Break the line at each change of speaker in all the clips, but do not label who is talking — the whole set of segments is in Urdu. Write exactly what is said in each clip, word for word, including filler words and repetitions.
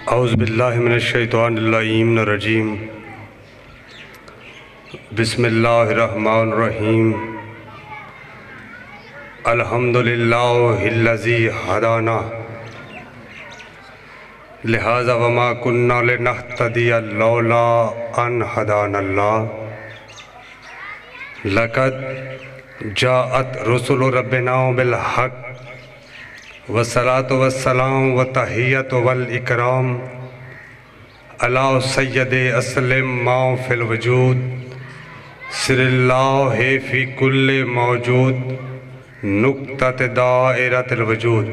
اعوذ باللہ من الشیطان اللعین الرجیم بسم اللہ الرحمن الرحیم الحمدللہ الذی ہدانا لہذا وما کننا لنہتدی لولا ان ہدانا اللہ لقد جاءت رسل ربنا بالحق والصلاة والسلام والتحیت والاکرام علی سید اسلم ما فی الوجود سر اللہ فی کل موجود نقطۃ دائرۃ الوجود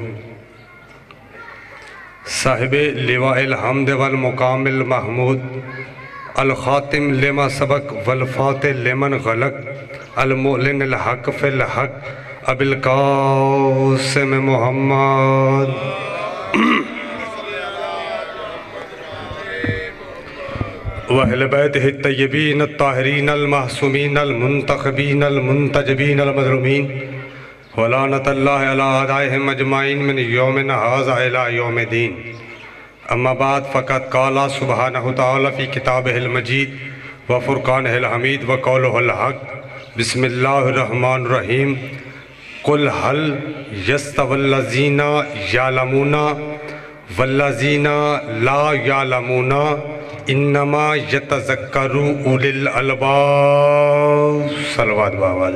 صاحب لواء الحمد والمقام المحمود الخاتم لما سبق والفاتح لمن غلق المعلن الحق فی الحق ابو القاسم محمد وأہل بیتہ الطیبین الطاہرین المحسومین المنتخبین المنتجبین المظلومین ولعنۃ اللہ علی اعدائہم اجمعین من یومنا ھذا الی یوم الدین اما بعد فقد قال سبحانہ تعالی فی کتابہ المجید وفرقانہ الحمید وقولہ الحق بسم اللہ الرحمن الرحیم قل هل يستوي الذين يعلمون والذين لا يعلمون انما يتذكر اولي الالباب صلوات بآواز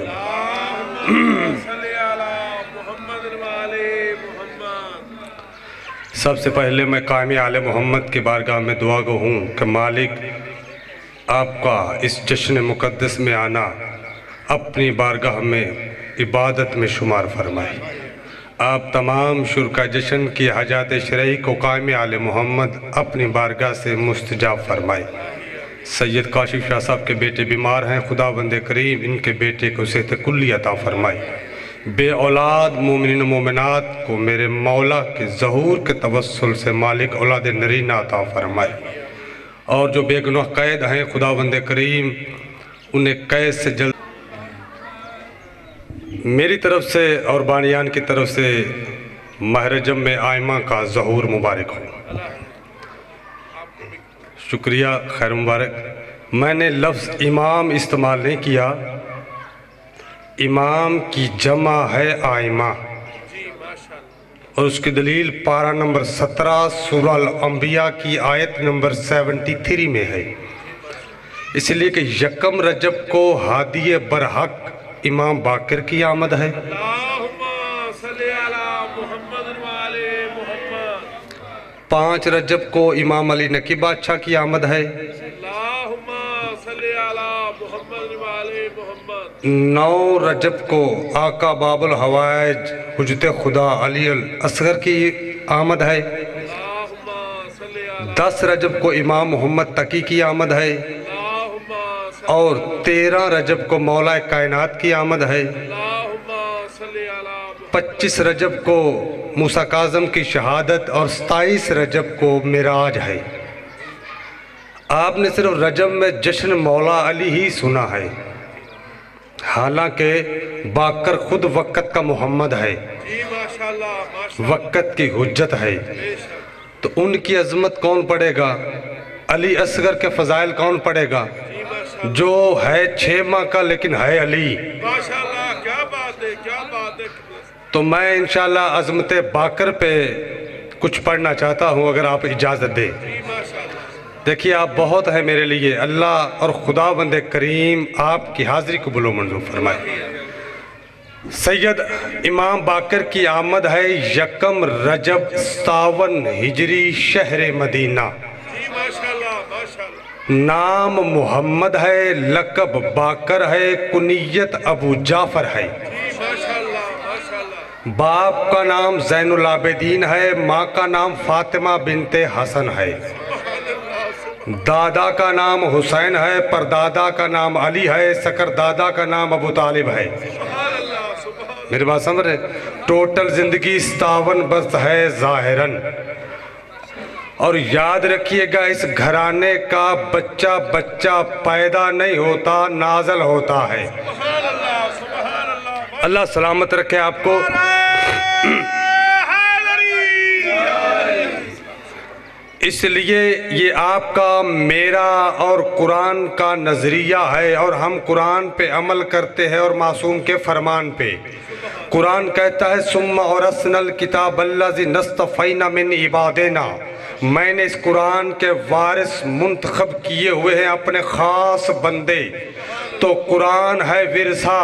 سب سے پہلے میں قائم آل محمد کی بارگاہ میں دعا گو ہوں کہ مالک آپ کا اس جشن مقدس میں آنا اپنی بارگاہ میں عبادت میں شمار فرمائے۔ آپ تمام شرکا جشن کی حاجات شرعی کو قائم آل محمد اپنی بارگاہ سے مستجاب فرمائے۔ سید کاشف شاہ صاحب کے بیٹے بیمار ہیں، خدا بند کریم ان کے بیٹے کو صحت کلی عطا فرمائے۔ بے اولاد مومنین و مومنات کو میرے مولا کے ظہور کے توسل سے مالک اولاد نرینہ عطا فرمائے، اور جو بے گناہ قید ہیں خدا بند کریم انہیں قید سے جلد میری طرف سے اور بانیان کی طرف سے ماہ رجب میں آئمہ کا ظہور مبارک ہو۔ شکریہ، خیر مبارک۔ میں نے لفظ امام استعمال نہیں کیا، امام کی جمع ہے آئمہ، اور اس کی دلیل پارہ نمبر سترہ سورہ الانبیاء کی آیت نمبر سیونٹی تھری میں ہے، اس لیے کہ یکم رجب کو ہادی برحق امام باقر کی آمد ہے، پانچ رجب کو امام علی نقی بادشاہ کی آمد ہے، نو رجب کو آقا باب الحوائج حجت خدا علی الاصغر کی آمد ہے، دس رجب کو امام محمد تقی کی آمد ہے، اور تیرہ رجب کو مولا کائنات کی آمد ہے، پچیس رجب کو موسیٰ کاظم کی شہادت، اور ستائیس رجب کو معراج ہے۔ آپ نے صرف رجب میں جشن مولا علی ہی سنا ہے، حالانکہ باقر خود وقت کا محمد ہے، وقت کی حجت ہے، تو ان کی عظمت کون پڑے گا؟ علی اصغر کے فضائل کون پڑے گا؟ جو ہے چھ ماہ کا لیکن ہے علی۔ تو میں انشاءاللہ عظمت باقر پہ کچھ پڑھنا چاہتا ہوں اگر آپ اجازت دیں۔ دیکھیے آپ بہت ہیں میرے لیے، اللہ اور خدا بند کریم آپ کی حاضری قبول و منظور فرمائے۔ سید امام باقر کی آمد ہے یکم رجب ستاون ہجری شہر مدینہ، نام محمد ہے، لقب باقر ہے، کنیت ابو جعفر ہے، باپ کا نام زین العابدین ہے، ماں کا نام فاطمہ بنت حسن ہے، دادا کا نام حسین ہے، پردادا کا نام علی ہے، سکر دادا کا نام ابو طالب ہے۔ میری بات سمجھ رہے؟ ٹوٹل زندگی ستاون برس ہے ظاہراً، اور یاد رکھیے گا اس گھرانے کا بچہ بچہ پیدا نہیں ہوتا، نازل ہوتا ہے۔ اللہ سلامت رکھے آپ کو۔ اس لیے یہ آپ کا میرا اور قرآن کا نظریہ ہے، اور ہم قرآن پہ عمل کرتے ہیں اور معصوم کے فرمان پہ۔ قرآن کہتا ہے ثم اورثنا الکتاب الذی نصطفینا من عبادنا، میں نے اس قرآن کے وارث منتخب کیے ہوئے ہیں اپنے خاص بندے۔ تو قرآن ہے ورثہ،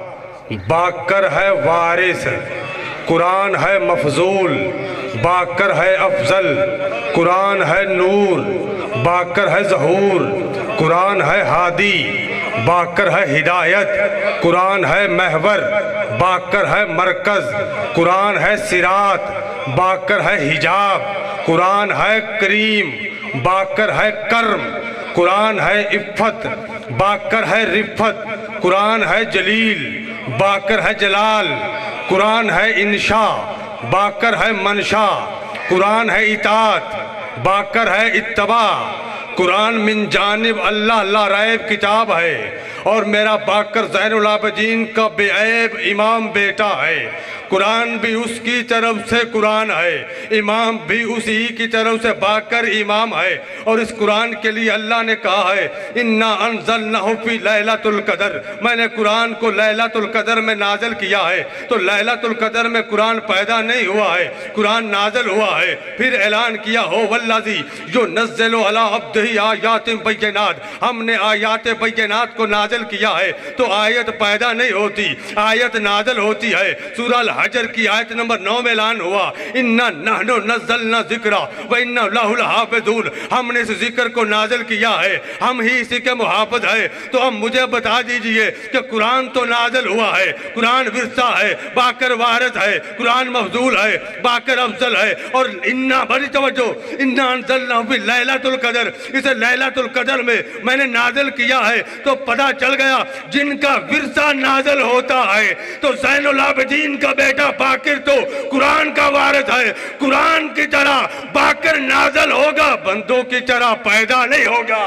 باکر ہے وارث، قرآن ہے مفضول، باکر ہے افضل، قرآن ہے نور، باکر ہے ظہور، قرآن ہے ہادی، باکر ہے ہدایت، قرآن ہے محور، باکر ہے مرکز، قرآن ہے صراط، باکر ہے حجاب، قرآن ہے کریم، باکر ہے کرم، قرآن ہے عفت، باکر ہے رفت، قرآن ہے جلیل، باکر ہے جلال، قرآن ہے انشاء، باکر ہے منشا، قرآن ہے اطاعت، باکر ہے اتباع، قرآن من جانب اللہ لا ریب کتاب ہے، اور میرا باکر زین العابدین کا بے عیب امام بیٹا ہے۔ قرآن بھی اس کی طرف سے قرآن ہے، امام بھی اسی کی طرف سے باکر امام ہے، اور اس قرآن کے لیے اللہ نے کہا ہے اِنَّا أَنزَلْنَهُ فِي لَيْلَةُ الْقَدْرِ، میں نے قرآن کو لیلۃ القدر میں نازل کیا ہے۔ تو لیلۃ القدر میں قرآن پیدا نہیں ہوا ہے، قرآن نازل ہوا ہے۔ پھر اعلان کیا ہو والذی یُنَزِّلُ عَلَىٰ عَبْدِهِ آیَاتٍ بَیِّنَاتٍ، ہم نے آیات بینات کو نازل کیا ہے۔ تو آیت پیدا نہیں ہوتی، آیت نازل ہوتی ہے۔ سورہ الحجر کی آیت نمبر نو میں اعلان ہوا اِنَّا نَحْنُ نَزَّلْنَا ذِکْرَ وَإِنَّا لَهُ لَحَافِظُونَ، ہم نے اس ذکر کو نازل کیا ہے، ہم ہی اسی کے محافظ ہیں۔ تو اب مجھے بتا دیجئے کہ قرآن تو نازل ہوا ہے، قرآن ورثہ ہے، باکر وارث ہے، قرآن مفضول ہے، باکر افضل ہے، اور اِنَّا بڑی توجہ اِنَّا أَنزَلْنَاهُ فِي لَيْلَةُ الْقَدْرِ، اسے لیلۃ القدر میں میں نے نازل کیا ہے۔ تو پتہ چل گیا جن کا ورثہ نازل ہوتا ہے تو زین العابدین کا بیٹا باکر تو قرآن کا وارث ہے۔ قرآن کی طرح باکر نازل ہوگا، بندوں کی طرح پیدا نہیں ہوگا۔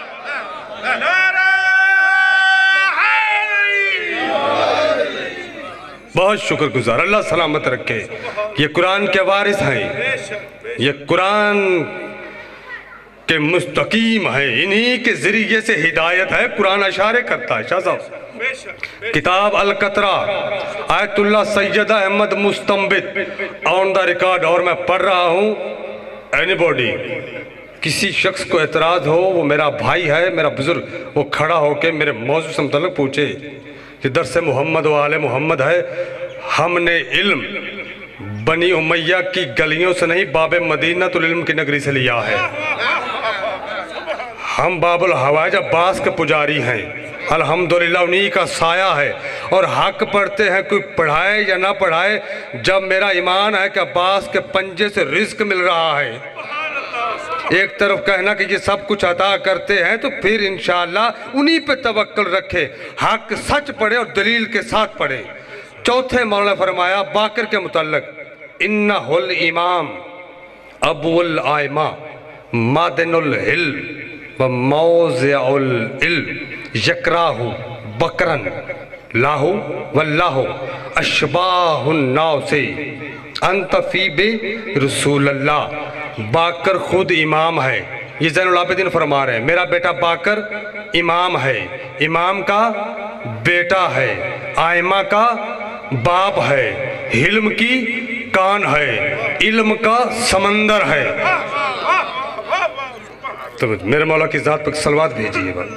بہت شکر گزار، اللہ سلامت رکھے۔ یہ قرآن کے وارث ہیں، یہ قرآن کہ مستقیم ہے، انہی کے ذریعے سے ہدایت ہے۔ قرآن اشارے کرتا ہے۔ شاہ صاحب کتاب القطرہ آیت اللہ سیدہ احمد مستنبت آن دا ریکارڈ، اور میں پڑھ رہا ہوں، اینی باڈی کسی شخص کو اعتراض ہو، وہ میرا بھائی ہے، میرا بزرگ، وہ کھڑا ہو کے میرے موضوع سے متعلق پوچھے کہ درس محمد و آل محمد ہے۔ ہم نے علم بنی امیہ کی گلیوں سے نہیں، باب مدینۃ العلم کی نگری سے لیا ہے۔ ہم باب الحوائج عباس کے پجاری ہیں، الحمدللہ انہی کا سایہ ہے، اور حق پڑھتے ہیں، کوئی پڑھائے یا نہ پڑھائے۔ جب میرا ایمان ہے کہ عباس کے پنجے سے رزق مل رہا ہے، ایک طرف کہنا کہ یہ سب کچھ عطا کرتے ہیں، تو پھر انشاءاللہ انہی پہ توکل رکھے، حق سچ پڑھے اور دلیل کے ساتھ پڑھے۔ چوتھے مولانا فرمایا باکر کے متعلق انہ الامام ابو الائمہ مادن العلم وموضع العلم یکراہ بکرن لاہ واللہ اشباہ الناس انت فی بے رسول اللہ۔ باکر خود امام ہے، یہ زین العابدین فرما رہے ہیں، میرا بیٹا باکر امام ہے، امام کا بیٹا ہے، آئمہ کا باپ ہے، علم کی کان ہے، علم کا سمندر ہے۔ تو میرے مولا کی ذات پر صلوات بھیجیے گا۔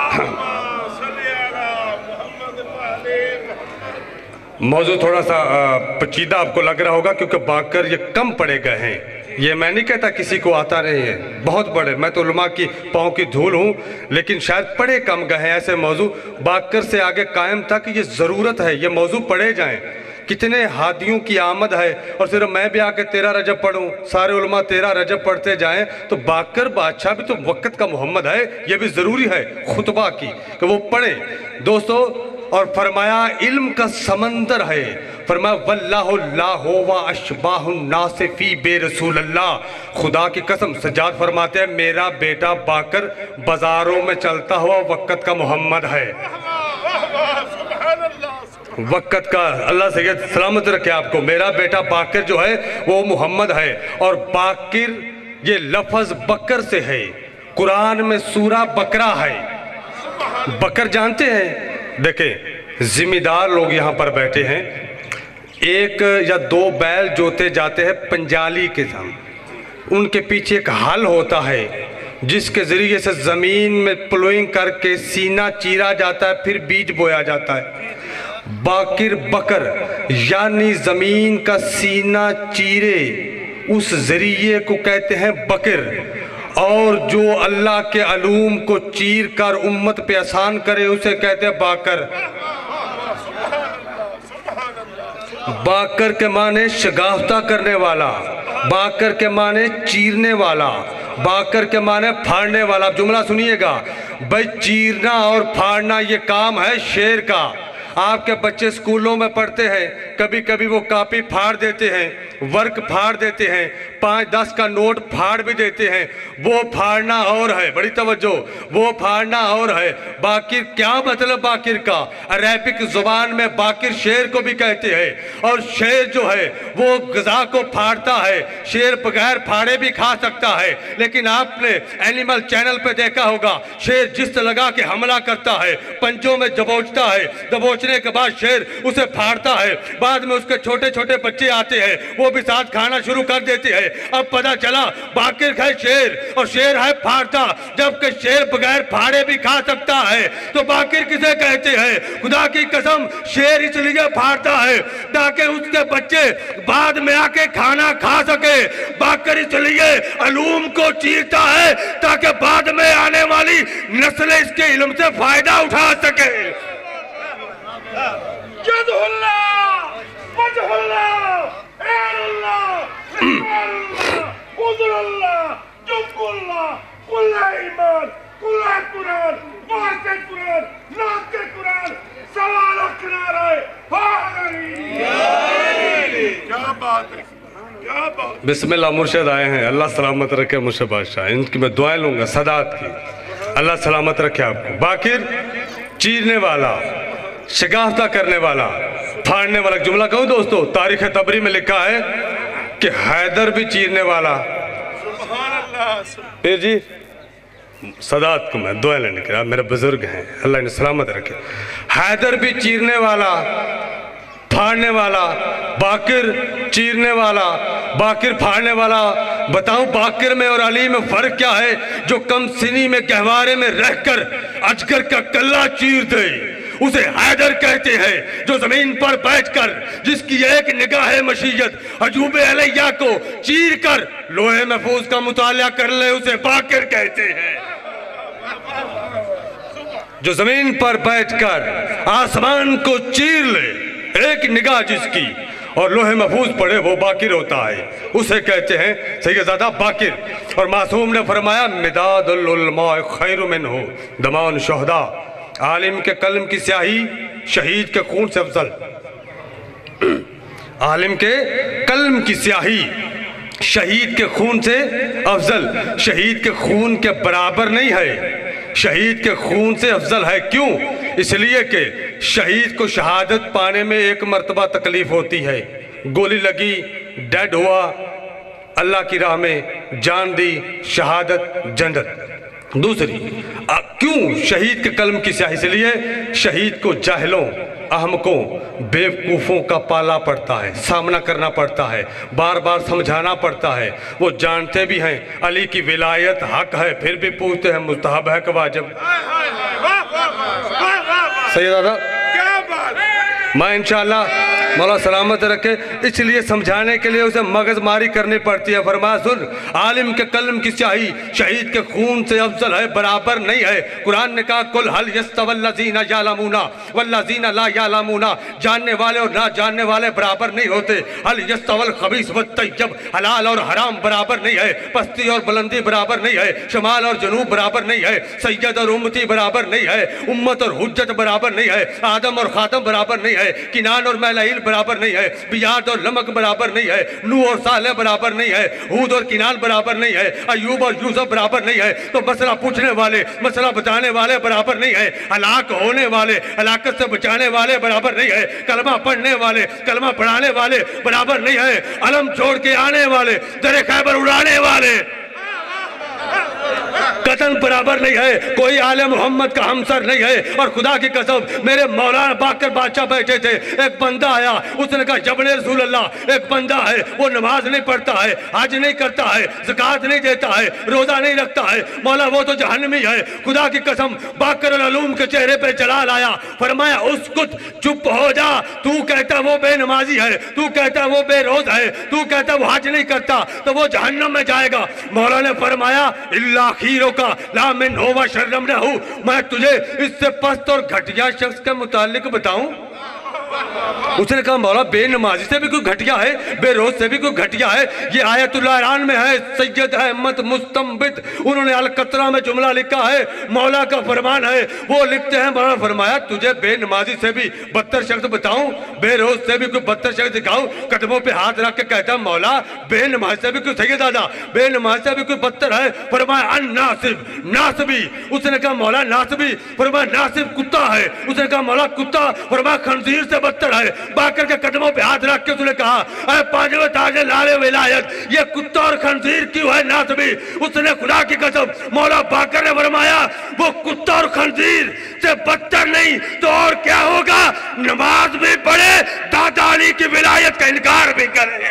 موضوع تھوڑا سا پچیدہ آپ کو لگ رہا ہوگا کیونکہ باکر یہ کم پڑے گئے ہیں، یہ میں نہیں کہتا کسی کو آتا نہیں ہے، بہت بڑے، میں تو علماء کی پاؤں کی دھول ہوں، لیکن شاید پڑھے کم گئے ہیں ایسے موضوع۔ باکر سے آگے قائم تھا کہ یہ ضرورت ہے، یہ موضوع پڑھے جائیں۔ کتنے ہادیوں کی آمد ہے، اور صرف میں بھی آکے تیرہ رجب پڑھوں، سارے علماء تیرہ رجب پڑھتے جائیں، تو باکر بادشاہ بھی تو وقت کا محمد ہے، یہ بھی ضروری ہے خطبہ کی کہ وہ پڑھیں دوستو۔ اور فرمایا علم کا سمندر ہے، فرمایا واللہ اللہ و اشباہ الناس فی بے رسول اللہ۔ خدا کی قسم سجاد فرماتے ہیں میرا بیٹا باکر بازاروں میں چلتا ہوا وقت کا محمد ہے، وقت کا، اللہ سید سلامت رکھے آپ کو، میرا بیٹا باکر جو ہے وہ محمد ہے۔ اور باکر یہ لفظ بکر سے ہے، قرآن میں سورہ بکرا ہے۔ بکر جانتے ہیں؟ دیکھیں ذمہ دار لوگ یہاں پر بیٹھے ہیں، ایک یا دو بیل جوتے جاتے ہیں پنجالی کے ساتھ، ان کے پیچھے ایک ہل ہوتا ہے جس کے ذریعے سے زمین میں پلوئنگ کر کے سینہ چیرا جاتا ہے، پھر بیج بویا جاتا ہے۔ باکر بکر یعنی زمین کا سینہ چیرے اس ذریعے کو کہتے ہیں بکر، اور جو اللہ کے علوم کو چیر کر امت پہ آسان کرے اسے کہتے ہیں باکر۔ باکر کے معنی شگافتہ کرنے والا، باکر کے معنی چیرنے والا، باکر کے معنی پھاڑنے والا۔ اب جملہ سنیے گا، بھئی چیرنا اور پھاڑنا یہ کام ہے شیر کا۔ آپ کے بچے سکولوں میں پڑھتے ہیں، کبھی کبھی وہ کاپی پھاڑ دیتے ہیں، ورک پھاڑ دیتے ہیں، پانچ دس کا نوٹ پھاڑ بھی دیتے ہیں۔ وہ پھاڑنا اور ہے، بڑی توجہ، وہ پھاڑنا اور ہے۔ باکر کیا مطلب باکر کا؟ عربک زبان میں باکر شیر کو بھی کہتے ہیں، اور شیر جو ہے وہ غذا کو پھاڑتا ہے۔ شیر بغیر پھاڑے بھی کھا سکتا ہے، لیکن آپ نے اینیمل چینل پہ دیکھا ہوگا شیر جس لگا کے حملہ کرتا ہے، پنجوں میں دبوچتا ہے، دبوچنے کے بعد شیر اسے پھاڑتا ہے، بعد میں اس کے چھوٹے چھوٹے بچے آتے ہیں، وہ بھی ساتھ کھانا شروع کر دیتے ہیں۔ اب پتہ چلا باکر ہے شیر اور شیر ہے پھاڑتا، جبکہ شیر بغیر پھاڑے بھی کھا سکتا ہے، تو باکر کسے کہتے ہیں؟ خدا کی قسم شیر اس لیے پھاڑتا ہے تاکہ اس کے بچے بعد میں آ کے کھانا کھا سکے۔ باکر اس لیے علوم کو چیرتا ہے تاکہ بعد میں آنے والی نسل اس کے علم سے فائدہ اٹھا سکے۔ جد اللہ، وجہ اللہ، ایر اللہ، اکبر اللہ، حضر اللہ، جب اللہ، کلہ ایمان، کلہ قرآن، واسطہ قرآن، ناک قرآن، سوال اکنار آئے، حاضری۔ کیا بات ہے، کیا بات۔ بسم اللہ مرشد آئے ہیں، اللہ سلامت رکھے مرشد بادشاہ، ان کی میں دعائیں لوں گا سادات کی، اللہ سلامت رکھے آپ کو۔ باکر چیرنے والا، شگافتہ کرنے والا، پھاڑنے والا۔ جملہ کہوں دوستو، تاریخ طبری میں لکھا ہے کہ حیدر بھی چیرنے والا۔ پھر جی صدات کو میں دعائیں لینے کے لیے، میرے بزرگ ہیں، اللہ انہیں سلامت رکھے۔ حیدر بھی چیرنے والا، پھاڑنے والا، باکر چیرنے والا، باکر پھاڑنے والا۔ بتاؤں باکر میں اور علی میں فرق کیا ہے؟ جو کم سنی میں گہوارے میں رہ کر اجگر کا کلہ چیر دے اسے حیدر کہتے ہیں، جو زمین پر بیٹھ کر جس کی ایک نگاہ مشیت حجوب علیہ کو چیر کر لوح محفوظ کا مطالعہ کر لے اسے باکر کہتے ہیں۔ جو زمین پر بیٹھ کر آسمان کو چیر لے ایک نگاہ جس کی اور لوح محفوظ پڑھے وہ باکر ہوتا ہے، اسے کہتے ہیں سیدزادہ باکر۔ اور معصوم نے فرمایا مداد العلماء خیر منہ دماء الشہداء، عالم کے قلم کی سیاہی شہید کے خون سے افضل۔ عالم کے قلم کی سیاہی شہید کے خون سے افضل، شہید کے خون کے برابر نہیں ہے، شہید کے خون سے افضل ہے۔ کیوں؟ اس لیے کہ شہید کو شہادت پانے میں ایک مرتبہ تکلیف ہوتی ہے، گولی لگی، ڈیڈ ہوا، اللہ کی راہ میں جان دی، شہادت جنت۔ دوسری کیوں شہید کے قلم کی سیاہی؟ اس لیے شہید کو جاہلوں، احمقوں، بیوقوفوں کا پالا پڑتا ہے، سامنا کرنا پڑتا ہے، بار بار سمجھانا پڑتا ہے۔ وہ جانتے بھی ہیں علی کی ولایت حق ہے، پھر بھی پوچھتے ہیں مستحب ہے کہ واجب؟ سیدہ میں انشاءاللہ مولا سلامت رکھے، اس لیے سمجھانے کے لیے اسے مغز ماری کرنی پڑتی ہے۔ فرمایا سن، عالم کے قلم کی سیاہی شہید کے خون سے افضل ہے، برابر نہیں ہے۔ قرآن نے کہا قل هل يستوي الذين يعلمون والذين لا يعلمون، جاننے والے اور نہ جاننے والے برابر نہیں ہوتے۔ هل يستوي الخبيث والطيب، حلال اور حرام برابر نہیں ہے، پستی اور بلندی برابر نہیں ہے، شمال اور جنوب برابر نہیں ہے، سید اور امتی برابر نہیں ہے، امت اور حجت برابر نہیں ہے، آدم اور خاتم برابر نہیں ہے، کنان اور میلائیل برابر نہیں ہے، بیاد اور لمک برابر نہیں ہے، نوح اور صالح برابر نہیں ہے، ہود اور کنان برابر نہیں ہے، ایوب اور یوسف برابر نہیں ہے۔ تو مسئلہ پوچھنے والے، مسئلہ بتانے والے برابر نہیں ہے، ہلاک ہونے والے، ہلاکت سے بچانے والے برابر نہیں ہے، کلمہ پڑھنے والے، کلمہ پڑھانے والے برابر نہیں ہے، علم چھوڑ کے آنے والے، در خیبر اڑانے والے قدم برابر نہیں ہے, کوئی آل محمد کا ہمسر نہیں ہے. اور خدا کی قسم میرے مولانا باقر بادشاہ بیٹھے تھے, ایک بندہ آیا, اس نے کہا جبل رسول اللہ ایک بندہ ہے, وہ نماز نہیں پڑھتا ہے, حج نہیں کرتا ہے, زکوٰۃ نہیں دیتا ہے, روزہ نہیں رکھتا ہے, مولا وہ تو جہنمی ہے. خدا کی قسم باقر العلوم کے چہرے پہ جلال آیا, فرمایا اسکت, چپ ہو جا, تو کہتا وہ بے نمازی ہے, تو کہتا وہ بے روز ہے, تو کہتا وہ حج نہیں کرتا, تو وہ جہنم میں جائے گا. مولا نے فرمایا اللہ خیروں کا لا من ہو و شرم نہ ہو, میں تجھے اس سے پست اور گھٹیا شخص کے متعلق بتاؤں. اس نے کہا مولا بے نمازی سے بھی کوئی گھٹیا ہے, بے روز سے بھی کوئی گھٹیا ہے. یہ آیت اللہ عران میں ہے, سید احمد مستنبط انہوں نے القطرہ میں جملہ لکھا ہے, مولا کا فرمان ہے. وہ لکھتے ہیں مولا فرمایا تجھے بے نمازی سے بھی بدتر شخص بتاؤں, بے روز سے بھی کوئی بدتر شخص دکھاؤں. قدموں پہ ہاتھ رکھ کے کہتا مولا بے نمازی سے بھی کوئی سید دادا, بے نمازی سے بھی کوئی بدتر ہے. فرمایا ان ناصب, ناصبی. اس نے کہا مولا ناصبی, فرمایا ناصب کتا ہے. اس نے کہا مولا کتا, فرمایا خنزیر سے بدتر ہے. باقر کے قدموں پہ ہاتھ رکھ کے اس نے کہا اے پانچویں تاج لال ولایت, یہ کتا اور خنزیر کیوں ہے ناصبی؟ اس نے خدا کی قسم مولا باقر نے فرمایا وہ کتا اور خنزیر سے بدتر نہیں تو اور کیا ہوگا, نماز بھی پڑھے, دادا علی کی ولایت کا انکار بھی کرے.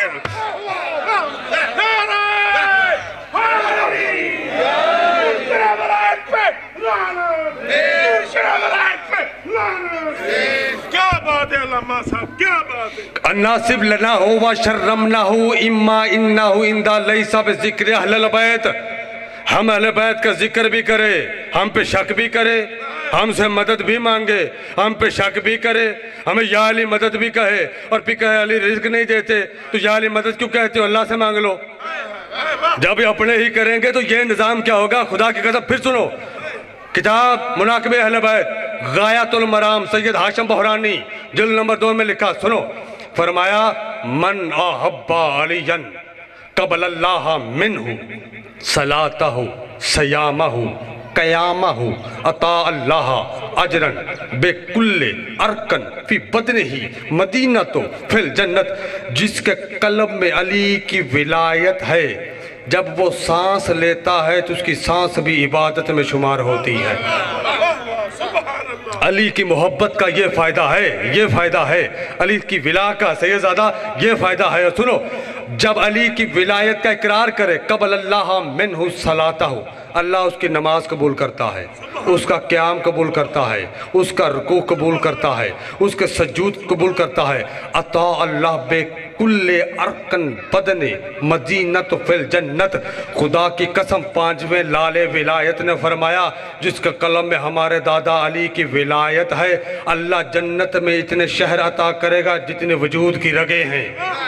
کیا بات ہے علامہ صاحب, کیا بات ہے.
الناصب لنا ہو و شرمنا ہو اما انہا اندہ لیسا بذکر اہل البیت. ہم اہل بیت کا ذکر بھی کرے, ہم پہ شک بھی کرے, ہم سے مدد بھی مانگے, ہم پہ شک بھی کرے, ہمیں یا علی مدد بھی کہے, اور پھر کہے علی رزق نہیں دیتے تو یا علی مدد کیوں کہتے ہو, اللہ سے مانگ لو. جب اپنے ہی کریں گے تو یہ نظام کیا ہوگا. خدا کی قسم پھر سنو, کتاب مناقب اہل بیت غایت المرام سید ہاشم بحرانی جلد نمبر دو میں لکھا, سنو. فرمایا من احب علیاً قبل اللہ منہ صلاتہ سیامہ قیامہ عطا اللہ اجرن بے کل ارکن فی بدنہی مدینہ فی الجنت. جس کے قلب میں علی کی ولایت ہے, جب وہ سانس لیتا ہے تو اس کی سانس بھی عبادت میں شمار ہوتی ہے. علی کی محبت کا یہ فائدہ ہے, یہ فائدہ ہے. علی کی ولا کا سیدزادہ یہ فائدہ ہے. سنو, جب علی کی ولایت کا اقرار کرے, قبل اللہ منہ صلاتہ, اللہ اس کی نماز قبول کرتا ہے, اس کا قیام قبول کرتا ہے, اس کا رکوع قبول کرتا ہے, اس کے سجود قبول کرتا ہے. عطا اللہ بے کل ارکن بدن مدینت فی الجنت. خدا کی قسم پانچویں لال ولایت نے فرمایا جس کا قلم میں ہمارے دادا علی کی ولایت ہے, اللہ جنت میں اتنے شہر عطا کرے گا جتنے وجود کی رگیں ہیں.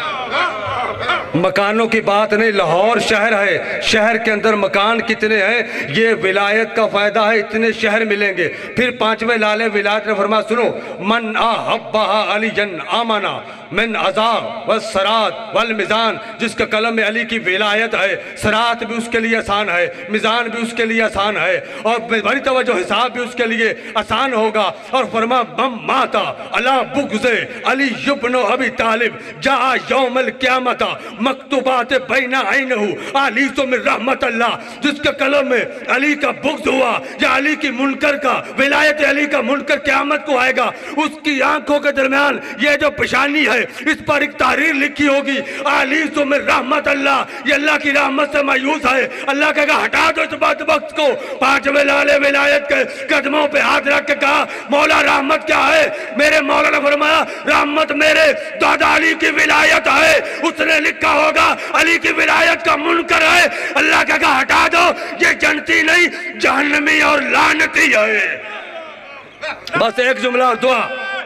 مکانوں کی بات نہیں, لاہور شہر ہے, شہر کے اندر مکان کتنے ہیں, یہ ولایت کا فائدہ ہے, اتنے شہر ملیں گے. پھر پانچویں لال ولایت نے فرمایا سنو, من احبہ علی جن آمنا من عذاب والسرات والمزان. جس کا قلم میں علی کی ولایت ہے, سرات بھی اس کے لیے آسان ہے, مزان بھی اس کے لیے آسان ہے, اور بڑی توجہ حساب بھی اس کے لیے آسان ہوگا. اور فرما من ماتا علی بغض علی ابن ابی طالب جاء یوم القیامت مکتوبات بین عینہ آلیس من رحمت اللہ. جس کے قلم میں علی کا بغض ہوا یا علی کی منکر کا, ولایت علی کا منکر قیامت کو آئے گا, اس کی آنکھوں کے درمیان یہ جو پیشانی ہے اس پر ایک تحریر لکھی ہوگی آلیس من رحمت اللہ, یہ اللہ کی رحمت سے مایوس ہے. اللہ کہے گا ہٹا دو اس بدبخت کو. پانچویں لال ولایت کے قدموں پہ ہاتھ رکھ کے کہا مولا رحمت کیا ہے؟ میرے مولا نے فرمایا رحمت میرے دادا علی کی ولایت ہے. اس نے لکھا ہوگا علی کی ولایت کا منکر ہے, اللہ کہے گا ہٹا دو, یہ جنتی نہیں جہنمی اور لعنتی ہے. بس ایک جملہ اور دعا,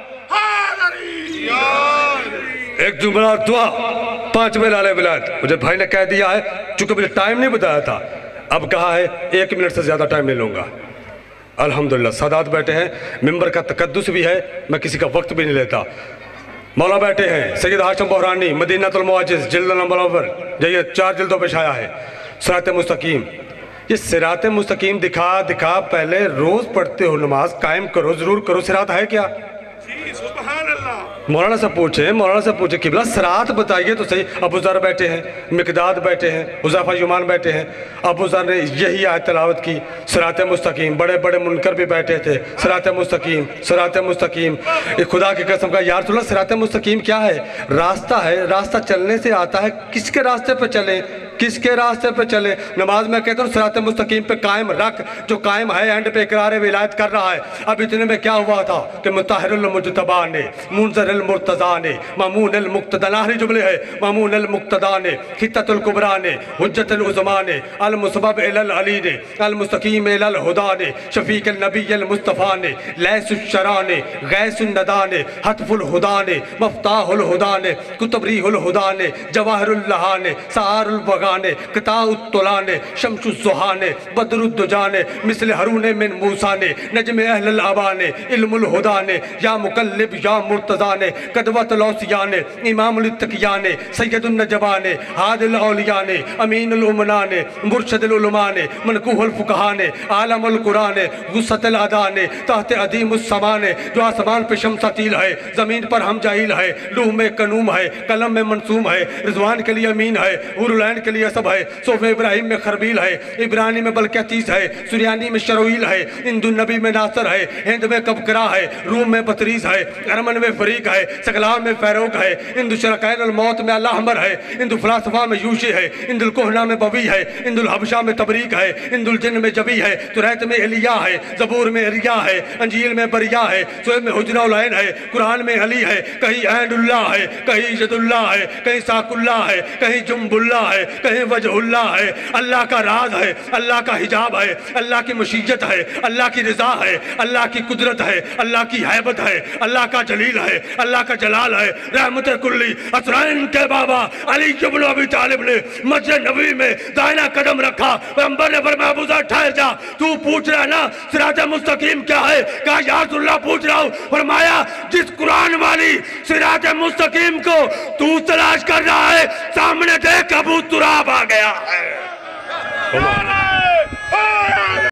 ایک جملہ اور دعا. پانچویں لال ولایت مجھے بھائی نے کہہ دیا ہے, چونکہ مجھے ٹائم نہیں بتایا تھا, اب کہا ہے ایک منٹ سے زیادہ ٹائم نہیں لوں گا. الحمدللہ سادات بیٹھے ہیں, ممبر کا تقدس بھی ہے, میں کسی کا وقت بھی نہیں لیتا. مولا بیٹھے ہیں سید ہاشم بحرانی مدینۃ المعجز جلد نمبر اول, یہ چار جلدوں پہ شائع ہے. صراط مستقیم, یہ صراط مستقیم دکھا دکھا پہلے روز پڑھتے ہو, نماز قائم کرو, ضرور کرو. صراط ہے کیا؟
سبحان اللہ.
مولانا سے پوچھیں مولانا سے پوچھیں قبلہ صراط بتائیے تو صحیح. ابو ذر بیٹھے ہیں, مقداد بیٹھے ہیں, حذیفہ یمان بیٹھے ہیں. ابو ذر نے یہی آیت تلاوت کی, صراط مستقیم. بڑے بڑے منکر بھی بیٹھے تھے, صراط مستقیم صراط مستقیم. خدا کی قسم کا یا رسول اللہ صراط مستقیم کیا ہے؟ راستہ ہے, راستہ چلنے سے آتا ہے. کس کے راستے پہ چلیں, کس کے راستے پہ چلیں؟ نماز میں کہتا ہوں صراط مستقیم پہ قائم رکھ. جو قائم ہے اینڈ پہ اقرار ولایت کر رہا ہے. اب اتنے میں کیا ہوا تھا کہ مطہر المجتبیٰ نے, منذر المرتضیٰ نے, مامون المقتدیٰ, آخری جملے ہے, مامون المقتدیٰ نے, خطۃ الکبریٰ نے, حجت العظمیٰ نے, المسبب الی العلی نے, المستقیم الی الہدیٰ نے, شفیق النبی المصطفیٰ نے, لیث الشرع نے, غیث الندیٰ نے, حتف الہدیٰ نے, مفتاح الہدیٰ نے, کتبریح الہدیٰ نے, جواہر اللہا نے, سعار البغا نے, قطاع الطلا نے, شمس الضحیٰ نے, بدر الدجا نے, مثل ہارون من موسیٰ نے, نجم اہل العبا نے, علم الہدیٰ نے, یا مقلب یا مرتضیٰ نے, قدوۃ الاوصیاء نے, امام الاتقیاء نے, سید النجبا نے, ہاد الاولیاء نے, امین الامناء نے, مرشد العلماء نے, منقوح الفقہاء نے, عالم القرآن نے, غصت الادا نے, تحت عدیم السما نے, جو آسمان پہ شمس تیل ہے, زمین پر ہم جاہل ہے, لوح میں کنوم ہے, قلم میں منصوم ہے, رضوان کے لیے امین ہے, حور العین کے لیے سب ہے, صوف ابراہیم میں خربیل ہے, عبرانی میں بلقیس ہے, سریانی میں شرویل ہے, ہند النبی میں ناصر ہے, ہند میں کبکرا ہے, روم میں بطریس ہے, ارمن میں فریق ہے, سکلان میں فیروق ہے, ہند شرقین الموت میں اللہ حمر ہے, ہند فلاسفہ میں یوشی ہے, ہند الکہنہ میں بوی ہے, ہند الحبشہ میں تبریک ہے, ہند الجن میں جبی ہے, توریت میں الیاء ہے, زبور میں اریا ہے, انجیل میں بریا ہے, سوئب میں حجرہ العین ہے, قرآن میں علی ہے, کہیں عین اللہ ہے, کہیں جد اللہ ہے, کہیں ساک اللہ ہے, کہیں جنب اللہ ہے, کہیں وجہ اللہ ہے. اللہ کا راز ہے, اللہ کا حجاب ہے, اللہ کی مشیت ہے, اللہ کی رضا ہے, اللہ کی قدرت ہے, اللہ کی حیبت ہے, اللہ کا جلیل ہے, اللہ کا جلال ہے, رحمت کلی. اسرائیل کے بابا علی بن ابی طالب نے مسجد نبوی میں دائنا قدم رکھا, پیغمبر نے فرمایا ابو ذر ٹھہر جا, تو پوچھ رہا نا صراط مستقیم کیا ہے؟ کہا یا رسول اللہ پوچھ رہا ہوں. فرمایا جس قرآن والی صراط مستقیم کو تو تلاش کر رہا ہے, سامنے دیکھ ابو تراب آ گیا ہے.